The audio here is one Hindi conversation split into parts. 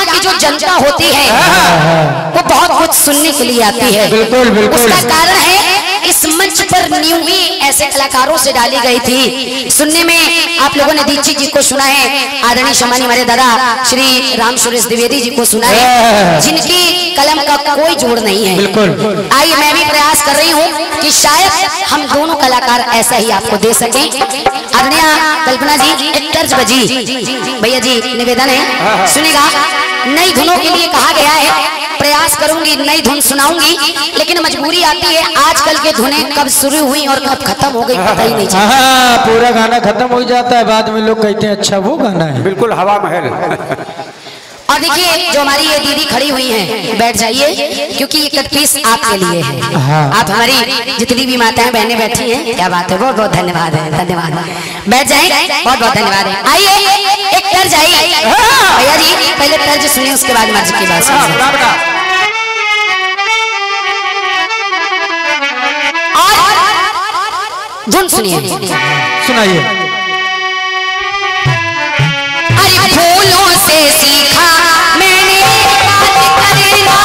यहाँ की जो जनता होती है वो बहुत कुछ सुनने के लिए आती है। बिल्कुल बिल्कुल। उसका कारण है इस मंच पर न्यू ही ऐसे कलाकारों से डाली गई थी। सुनने में आप लोगों ने दीक्षित जी को सुना है, आदरणीय सम्मानीय हमारे दादा श्री राम सुरेश द्विवेदी जी को सुना है, जिनकी कलम का कोई जोड़ नहीं है। बिल्कुल। आइए मैं भी प्रयास कर रही हूँ कि शायद हम दोनों कलाकार ऐसा ही आपको दे सकें। आदरणीय कल्पना जी एक तर्ज बजी, भैया जी निवेदन है सुनेगा। नई धुनों के लिए कहा गया है, प्रयास करूंगी नई धुन सुनाऊंगी, लेकिन मजबूरी आती है आजकल के धुनें कब शुरू हुई और कब खत्म हो गई पता ही नहीं चलता। पूरा गाना खत्म हो जाता है, बाद में लोग कहते हैं अच्छा वो गाना है। बिल्कुल हवा महल। और देखिए जो हमारी ये दीदी खड़ी हुई हैं, बैठ जाइए क्योंकि ये कट पीस आपके लिए है। आप हमारी जितनी भी माताएं बहनें बैठी हैं, क्या बात है, बहुत बहुत धन्यवाद है, धन्यवाद। बैठ जाए, बहुत बहुत धन्यवाद है। आइए एक तर्ज आई भैया जी, पहले तर्ज सुनिए उसके बाद मर्ज की बात सुनिए। और धुन सुनिए, सुनाइए। अरे फूलों से सीखा मैंने बात करना,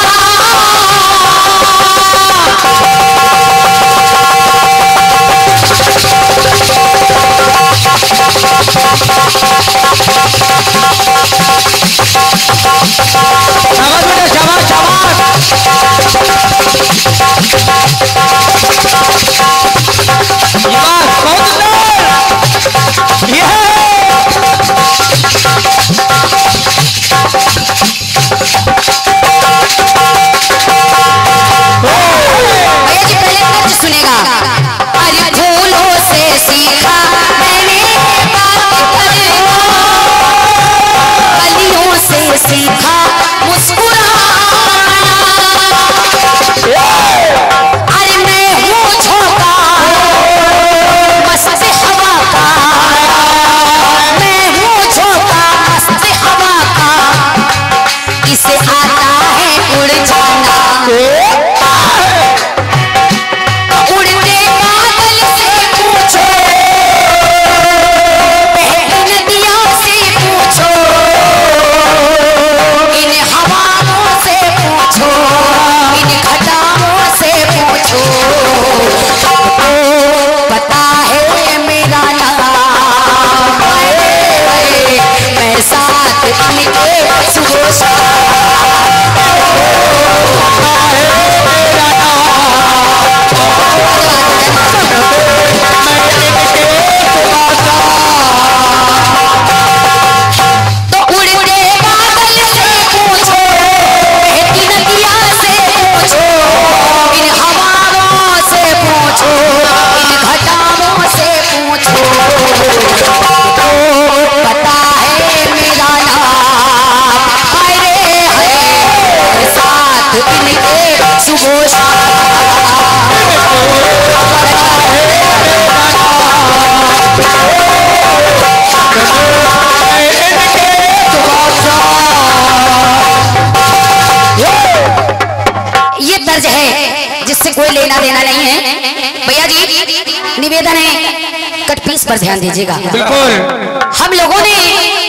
निवेदन है कट पीस पर ध्यान दीजिएगा। बिल्कुल। हम लोगों ने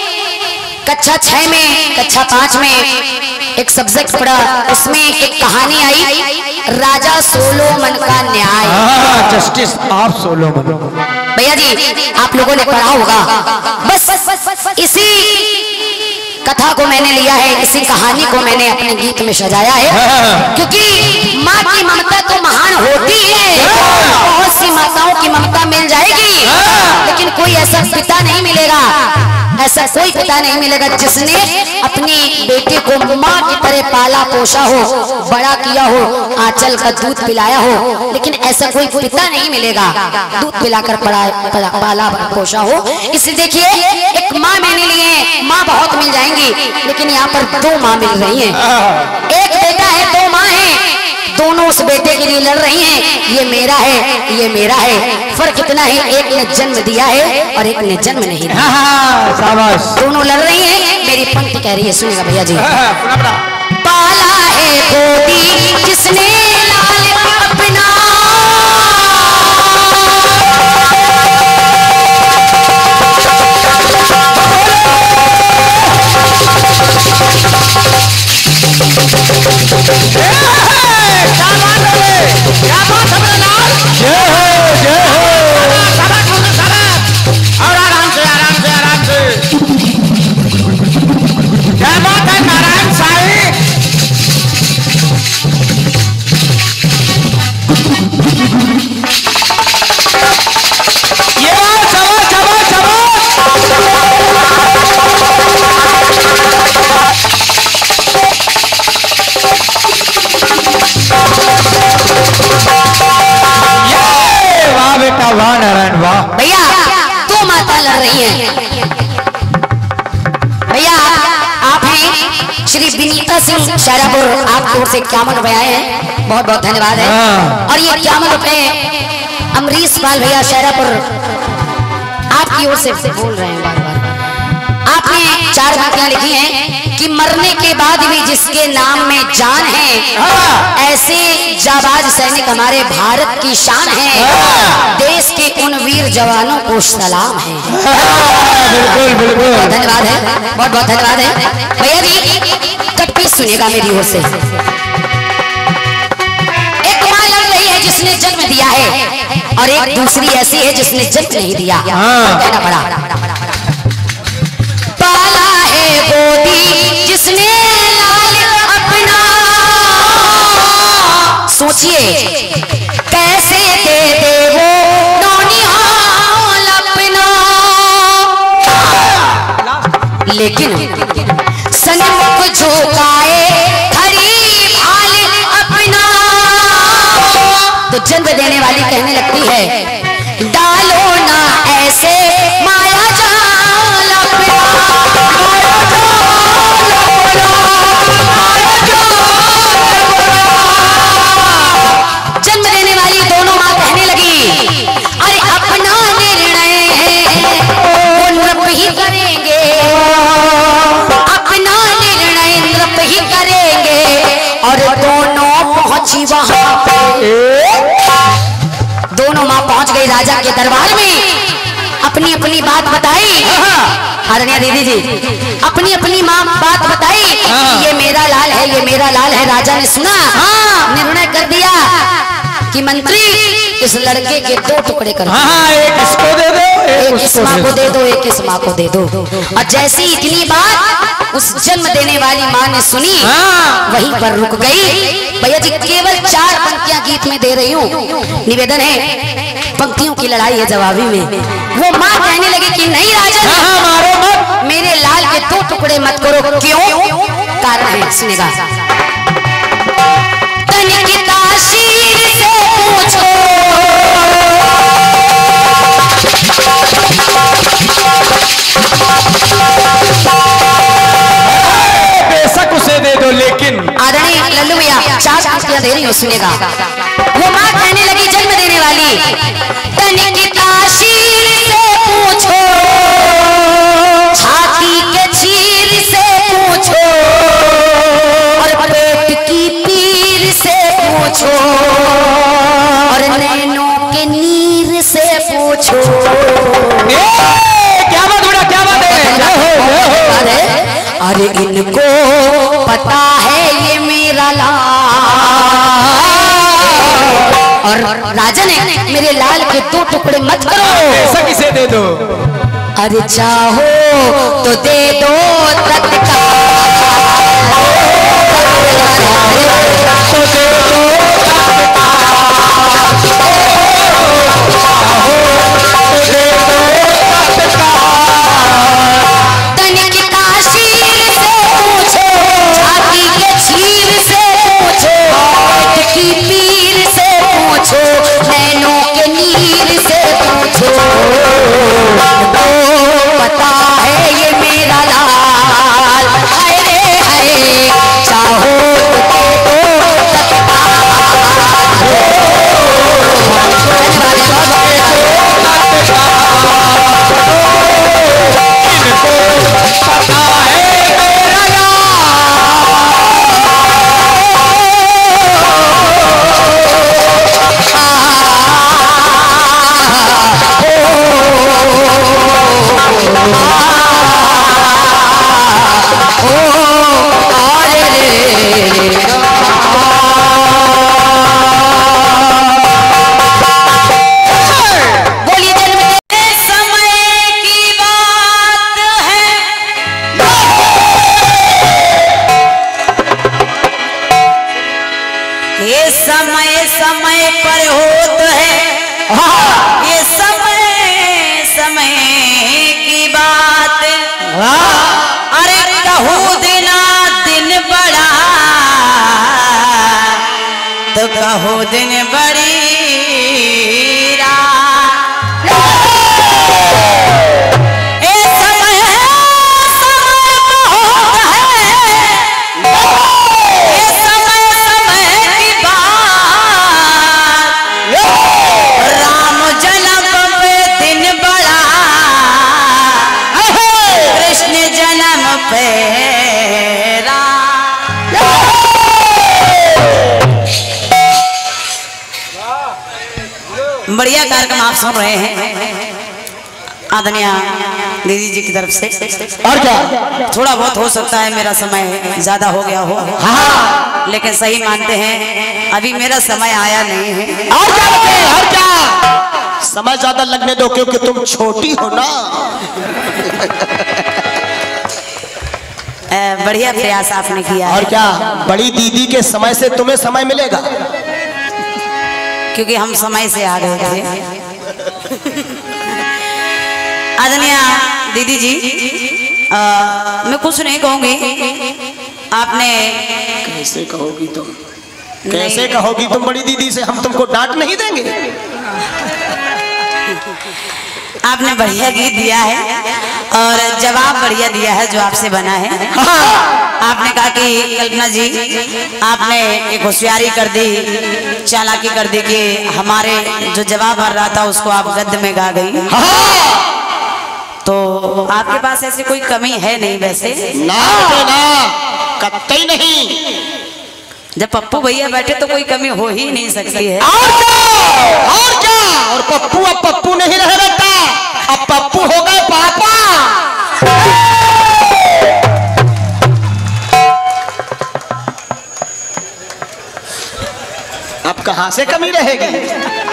कक्षा 6 में कक्षा 5 में एक सब्जेक्ट पढ़ा, उसमें एक कहानी आई राजा सोलोमन का न्याय। Justice of Solomon. भैया जी आप लोगों ने पढ़ा होगा। बस इसी कथा को मैंने लिया है, इसी कहानी को मैंने अपने गीत में सजाया है, क्योंकि माँ की ममता तो महान होती है। बहुत सी माताओं की ममता मिल जाएगी, लेकिन कोई ऐसा पिता नहीं मिलेगा, ऐसा कोई पिता नहीं मिलेगा जिसने अपनी बेटे को माँ की तरह पाला पोषा हो, बड़ा किया हो, आंचल का दूध पिलाया हो। लेकिन ऐसा कोई पिता नहीं मिलेगा दूध पिलाकर पाला पोषा हो। इसलिए देखिए एक माँ मैंने लिए, माँ बहुत मिल जाएंगी, लेकिन यहाँ पर 2 माँ मिल रही हैं। एक बेटा है, 2 माँ हैं, दोनों उस बेटे के लिए लड़ रही हैं। ये मेरा है, ये मेरा है। फर्क इतना है एक ने जन्म दिया है और एक ने जन्म नहीं दिया। शाबाश। दोनों लड़ रही हैं। मेरी पंक्ति कह रही है, सुनिएगा भैया जी। पाला है गोदी जिसने लाल अपना, श्री विनीता सिंह शाहरापुर आपकी ओर से 51 रुपए आए हैं, बहुत बहुत धन्यवाद है। और ये 51 रुपए अमरीश पाल भैया शाहरापुर आपकी ओर से बोल रहे हैं। बार बार आपने 4 बातें लिखी हैं कि मरने के बाद भी जिसके नाम में जान है, ऐसे जाबाज सैनिक हमारे भारत की शान है। देश के उन वीर जवानों को सलाम है। बिल्कुल बिल्कुल धन्यवाद है, बहुत बहुत धन्यवाद है भैया जी। कट सुनिएगा मेरी ओर से। एक मां लग रही है जिसने जन्म दिया है, और एक दूसरी ऐसी है जिसने जन्म नहीं दिया। कहना पड़ा पाला है गोदी जिसने लाल अपना, सोचिए कैसे दे दे वो नौनिहाल अपना, लेकिन सनमुख झोंकाए खरी भाल अपना। तो जन्म देने वाली कहने लगती है डालो ना ऐसे माया जाल अपना। जन्म देने वाली दोनों मां कहने लगी अरे अपना निर्णय है वो नृप ही करेंगे, अपना निर्णय नृप ही करेंगे। और दोनों पहुंची वहां पे, दोनों मां पहुंच गई राजा के दरबार में, अपनी अपनी बात बताई। आदरणीय दीदी जी अपनी अपनी मां बात बताई, ये मेरा लाल है, ये मेरा लाल है। राजा ने सुना, निर्णय कर दिया कि मंत्री इस लड़के के 2 टुकड़े कर दो। एक इसको दे दो, एक इस माँ को दे दो, एक इस माँ को दे दो। और जैसी इतनी बात उस जन्म देने वाली माँ ने सुनी, वहीं पर रुक गई। भैया जी केवल 4 पंक्तियां गीत में दे रही हूँ, निवेदन है पंक्तियों की लड़ाई है जवाबी में। वो माँ कहने लगी कि नहीं राजा मारो मत, मेरे लाल के 2 टुकड़े मत करो। क्यों? कारण है, सुनेगा। तनिक ताशीर से पूछो, बेशक उसे दे दो, लेकिन आदरणीय लल्लू भैया 4 पंक्तियां दे रही हूँ, सुनेगा। वो माँ कहने लगी जन्म देने वाली तनिक ताशीर से पूछो, छाती के चीर से पूछो, और पेट की पीर से पूछो, और नैनों के नीर से पूछो। क्या बात बड़ा, क्या बात है। अरे इनको पता है ये मेरा लाल, और राजा ने मेरे लाल के 2 टुकड़े मत करो, ऐसा किसे दे दो। अरे चाहो तो दे दो तत्काल, नैनों के नीर से पूछो, पता है ये मेरा लाल। हाय रे हाय, चाहो तो समय पर होत है, ये समय समय की बात। अरे कहूँ दिना दिन बड़ा, तो कहूँ दिन बड़ी रात। समय समय पर होत है, बढ़िया कार्यक्रम आप सुन रहे हैं आदरणीय दीदी जी की तरफ से। और क्या थोड़ा बहुत हो सकता है मेरा समय ज्यादा हो गया हो, हाँ, लेकिन सही मानते हैं अभी मेरा समय आया नहीं है। और क्या समय ज्यादा लगने दो क्योंकि तुम छोटी हो ना। बढ़िया प्रयास आपने किया। और क्या बड़ी दीदी के समय से तुम्हें समय मिलेगा क्योंकि हम समय से आ गए थे। आदरणीय दीदी जी, मैं कुछ नहीं कहूंगी। आपने कैसे कहोगी तुम, कैसे कहोगी तुम बड़ी दीदी से? हम तुमको डांट नहीं देंगे। आपने बढ़िया गीत दिया है और जवाब बढ़िया दिया है जो आपसे बना है। आपने कहा कि कल्पना जी आपने एक होशियारी कर दी, चालाकी कर दी कि हमारे जो जवाब आ रहा था उसको आप गद्य में गा गई। तो आपके पास ऐसी कोई कमी है नहीं वैसे? ना कतई नहीं। जब पप्पू भैया बैठे तो कोई कमी हो ही नहीं सकती है। और क्या और पप्पू अब पप्पू नहीं रहे बेटा, अब पप्पू हो गए पापा। अब कहां से कमी रहेगी?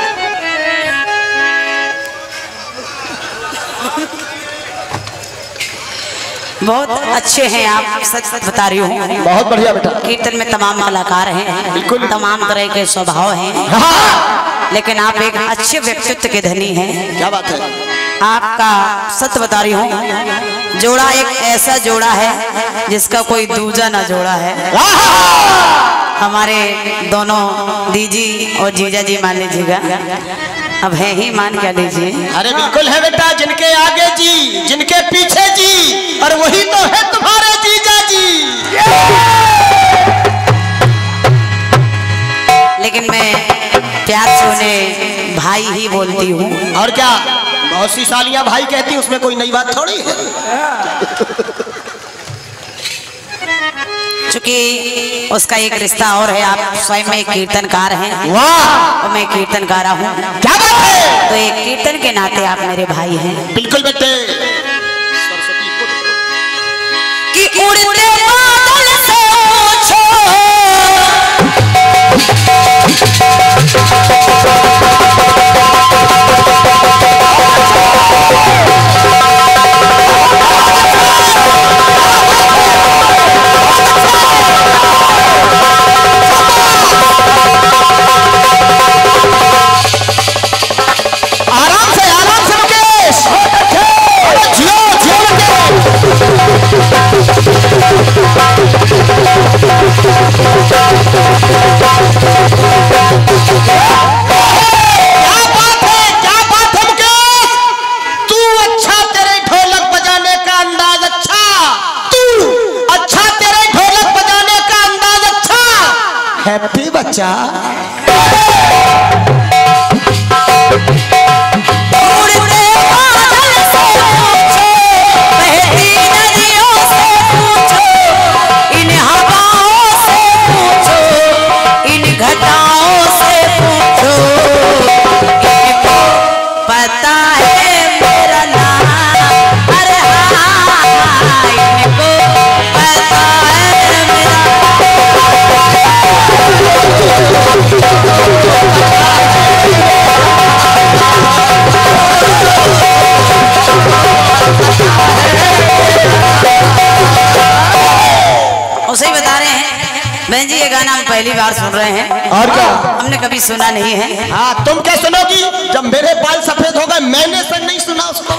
बहुत अच्छे हैं आप, सच सच बता रही हूँ। बहुत बढ़िया बेटा। कीर्तन में तमाम कलाकार हैं, बिल्कुल तमाम तरह के स्वभाव हैं, लेकिन आप एक अच्छे व्यक्तित्व के धनी हैं। क्या बात है? आपका सत्य बता रही हूँ, जोड़ा एक ऐसा जोड़ा है जिसका कोई दूजा ना जोड़ा है। हमारे दोनों दीजी और जीजा जी मान लीजिएगा, अब है ही मान क्या लीजिए। अरे बिल्कुल है बेटा, जिनके आगे जी जिनके पीछे जी, और वही तो है तुम्हारे जीजा जी। लेकिन मैं प्यार से उन्हें भाई ही बोलती हूँ। और क्या, बहुत सी सालियां भाई कहती, उसमें कोई नई बात थोड़ी है। चूंकि उसका एक रिश्ता और है, आप स्वयं में एक कीर्तनकार हैं। वाह, और मैं कीर्तनकारा हूँ। क्या बात है? तो एक कीर्तन के नाते आप मेरे भाई हैं। बिल्कुल बेटे। कि उड़ते बादल से पूछो, हैप्पी बच्चा। उसे बता रहे हैं बहन जी, ये गाना हम पहली बार सुन रहे हैं। और क्या, हमने कभी सुना नहीं है। हाँ, तुम क्या सुनोगी जब मेरे बाल सफेद हो गए? मैंने सर नहीं सुना उसको।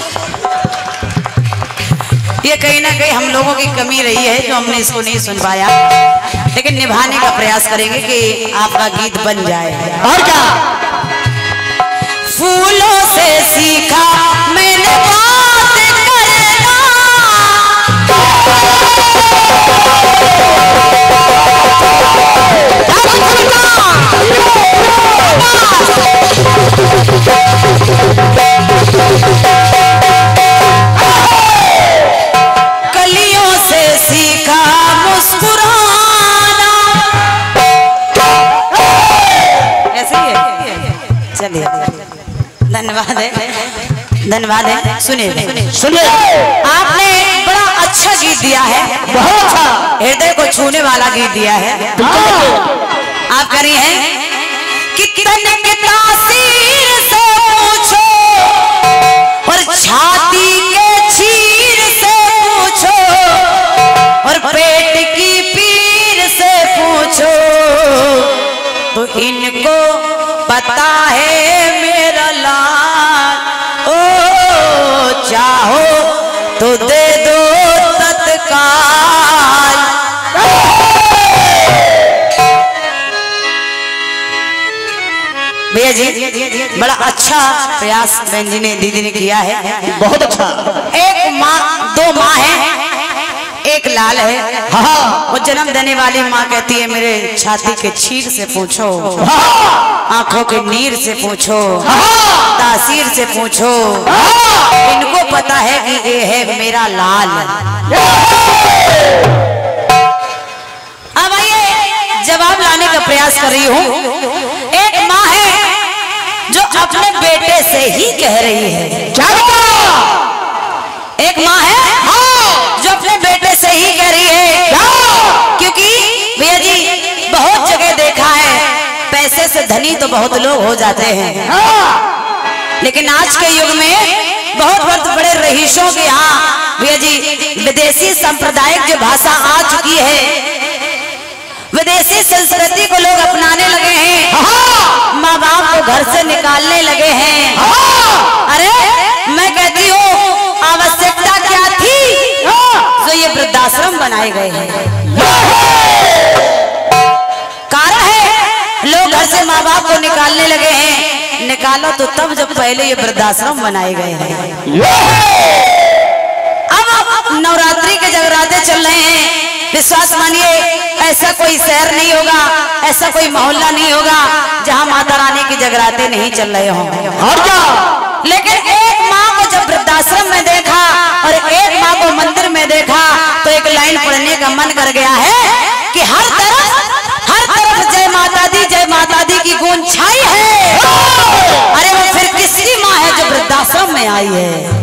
ये कहीं ना कहीं हम लोगों की कमी रही है जो हमने इसको नहीं सुन पाया, लेकिन निभाने का प्रयास करेंगे कि आपका गीत बन जाए। और क्या, फूलों से सीखा मैंने बात करना, कलियों से सीखा मुस्कुराना। ऐसे ही है, चलिए। धन्यवाद है, धन्यवाद है। सुनिए सुनिए, आपने बड़ा अच्छा गीत दिया है, बहुत अच्छा, हृदय को छूने वाला गीत दिया है। आप करी हैं कि तन के तासीर से पूछो और छाती के चीर से पूछो और पेट की पीर से पूछो तो इनको पता है मेरा लाल। ओ चाहो तो दे दो तत्काल। भैया जी बड़ा अच्छा प्रयास बहन जी ने, दीदी ने किया है, बहुत अच्छा। एक माँ, दो माँ है, एक लाल है। हाँ, वो जन्म देने वाली माँ कहती है मेरे छाती के छीर से पूछो, आंखों के नीर से पूछो, तासीर से पूछो, इनको पता है कि ये है मेरा लाल। अब आइए जवाब लाने का प्रयास कर रही हूँ। एक माँ है जो अपने बेटे से ही कह रही है, क्या एक माँ है जो अपने बेटे से ही कह रही है, क्योंकि भैया जी बहुत जगह देखा है, पैसे से धनी तो बहुत लोग हो जाते हैं, लेकिन आज के युग में बहुत बड़े रईसों के यहाँ भैया जी विदेशी सांप्रदायिक जो भाषा आ चुकी है, विदेशी संस्कृति को लोग अपनाने लगे हैं, माँ बाप को घर से निकालने लगे हैं। अरे मैं कहती हूँ आवश्यकता क्या थी तो ये वृद्धाश्रम बनाए गए हैं। कारण है लोग घर से माँ बाप को निकालने लगे हैं, निकालो तो तब जब पहले ये वृद्धाश्रम बनाए गए हैं। अब नवरात्रि के जगराते चल रहे हैं, विश्वास मानिए ऐसा कोई शहर नहीं होगा, ऐसा कोई मोहल्ला नहीं होगा जहां माता रानी की जगराते नहीं चल रहे हों। और क्या, लेकिन एक माँ को जब वृद्धाश्रम में देखा और एक माँ को मंदिर में देखा तो एक लाइन पढ़ने का मन कर गया है कि हर तरफ जय माता दी की गूंज छाई है। अरे वो फिर किसकी माँ है जो वृद्धाश्रम में आई है?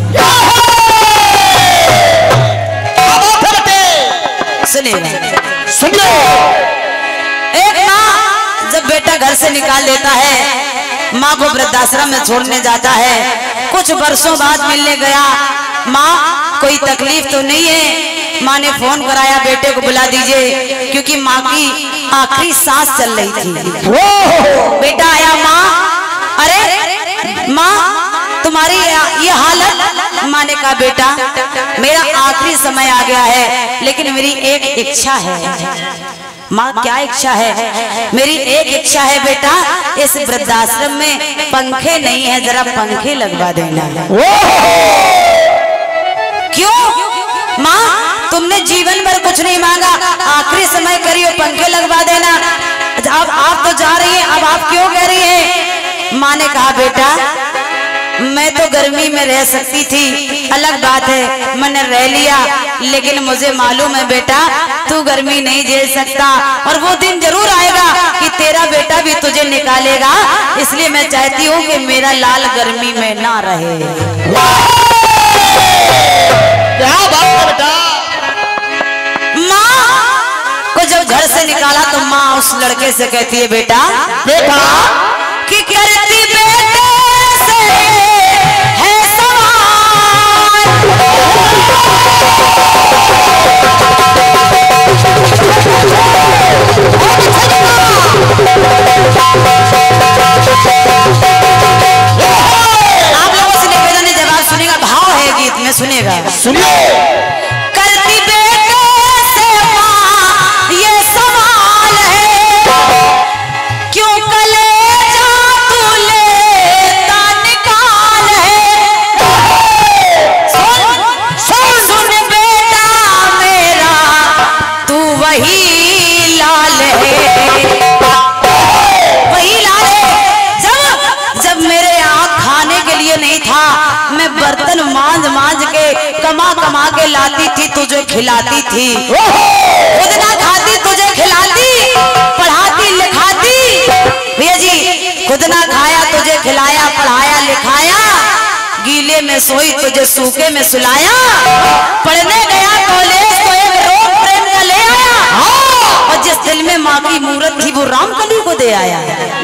सुनिए, एक माँ जब बेटा घर से निकाल देता है, माँ को वृद्धाश्रम में छोड़ने जाता है, कुछ वर्षों बाद मिलने गया, माँ कोई तकलीफ तो नहीं है? माँ ने फोन कराया बेटे को बुला दीजिए, क्योंकि माँ की आखिरी सांस चल रही थी। बेटा आया, माँ अरे माँ तुम्हारी ये हालत? माँ ने कहा बेटा मेरा आखिरी समय आ गया है, लेकिन मेरी एक इच्छा है। माँ क्या इच्छा है? मेरी एक इच्छा है बेटा, इस वृद्धाश्रम में पंखे नहीं है, जरा पंखे लगवा देना। क्यों माँ, तुमने जीवन भर कुछ नहीं मांगा, आखिरी समय करियो पंखे लगवा देना। अब आप तो जा रही हैं, अब आप क्यों कह रही हैं? माँ ने कहा बेटा मैं तो गर्मी में रह सकती थी, अलग बात है मैंने रह लिया, लेकिन मुझे मालूम है बेटा तू गर्मी नहीं झेल सकता, और वो दिन जरूर आएगा कि तेरा बेटा भी तुझे निकालेगा। इसलिए मैं चाहती हूँ कि मेरा लाल गर्मी में ना रहे। क्या बात है बेटा? माँ को जब घर से निकाला तो माँ उस लड़के से कहती है बेटा कि करती बेटे से है सवाल, आप लोगों से निवेदन है, जवाब सुनेगा, भाव है गीत में, सुनेगा। सुनिए, करती बेटे से माँ ये सवाल है, क्यों कलेजा तू लेता निकाल है। सुन बेटा मेरा तू वही लाल है, वही लाल है। जब मेरे यहाँ खाने के लिए नहीं था, मैं बर्तन मांझ के कमा के लाती थी, तुझे खिलाती थी, खुद ना खाती तुझे खिलाती, पढ़ाती लिखाती। भैया जी खुद ना खाया तुझे खिलाया, पढ़ाया लिखाया, गीले में सोई तुझे सूखे में सुलाया, पढ़ने गया कॉलेज तो एक रोग प्रेम का ले आया, और जिस दिल में माँ की मूरत थी वो रामकली को दे आया।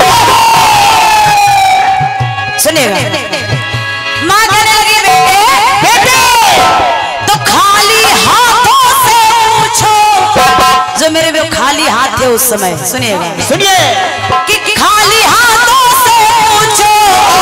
सुनिएगा, माँ कहने लगी बेटे तो खाली हाथों से पूछो, जो मेरे वो खाली हाथ थे उस समय, सुनिएगा सुनिए, कि खाली हाथों से पूछो,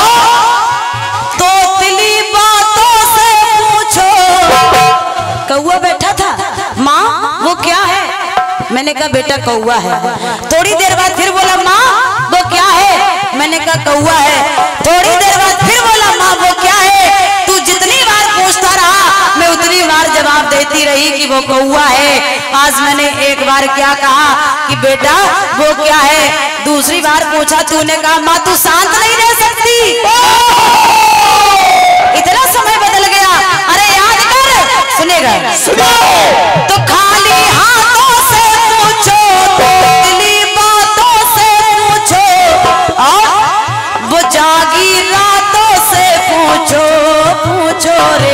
तो दिली बातों से पूछो। कौआ बैठा था, माँ वो क्या है? मैंने कहा बेटा कौआ है। थोड़ी देर बाद फिर बोला माँ वो क्या है? मैंने कहा कौआ है। थोड़ी देर बाद फिर बोला माँ वो क्या है? तू जितनी बार पूछता रहा मैं उतनी बार जवाब देती रही कि वो कौआ है। आज मैंने एक बार क्या कहा कि बेटा वो क्या है, दूसरी बार पूछा तूने कहा माँ तू शांत नहीं रह सकती। इतना समय बदल गया, अरे याद कर। सुनेगा तो खाली हाथों से पूछो, दिली बातों से पूछो, और वो जागी रातों से पूछो, पूछो रे।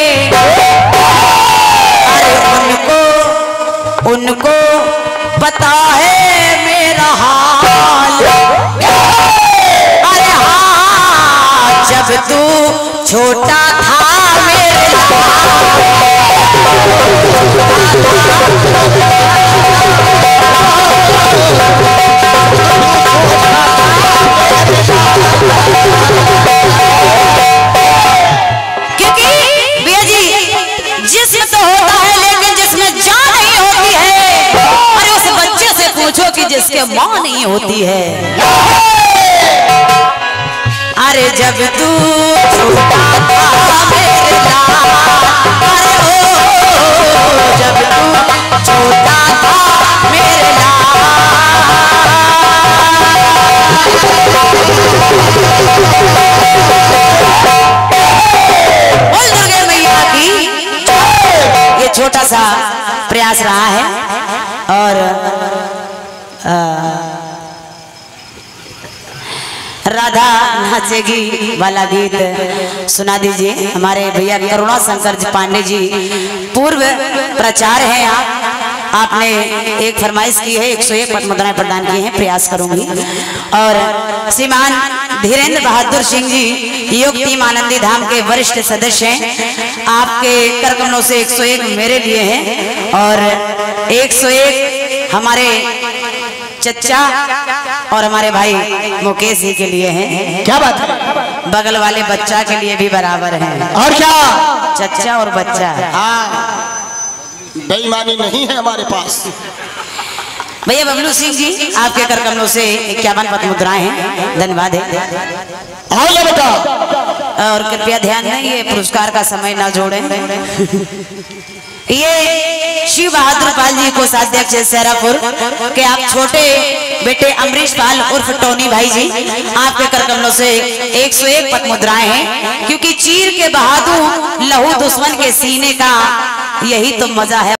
अरे उनको पता है मेरा हाल, अरे हाँ जब तू छोटा था मेरे क्योंकि भैया जी जिस्म तो होता है लेकिन जिसमें जान नहीं होती है। अरे उस बच्चे से पूछो कि जिसके माँ नहीं होती है। अरे जब तू छोटा था मेरे लाल, अरे ओ जब तू छोटा था मेरे लाल। बोल दुर्गे मैया की। ये छोटा सा प्रयास रहा है और राधा नाचेगी वाला गीत सुना दीजिए। हमारे भैया करुणा शंकर जी पांडे जी पूर्व प्रचार हैं आपने एक फरमाइश की है, 101 पद मुद्राएं प्रदान की हैं, प्रयास करूंगी। और श्रीमान धीरेन्द्र बहादुर सिंह जी योग टीम आनंदी धाम के वरिष्ठ सदस्य हैं, आपके कर कमलों से 101 मेरे लिए हैं और 101 हमारे चच्चा और हमारे भाई मुकेश जी के लिए हैं। क्या बात है, बगल वाले बच्चा के लिए भी बराबर है। और क्या चच्चा और बच्चा। हाँ, बेईमानी नहीं है हमारे पास। भैया बबलू सिंह जी आपके कर कमलों से 51 पद मुद्राएं हैं, धन्यवाद है। आओ बेटा, और कृपया ध्यान दें ये पुरस्कार का समय ना जोड़ें। ये शिव बहादुर पाल जी को साध्यक्ष सहरापुर के आप छोटे बेटे अमरीश पाल उर्फ टोनी भाई जी आपके कर कमलों से 101 पद मुद्राएं हैं, क्योंकि चीर के बहादुर लहू दुश्मन के सीने का यही तो मजा है।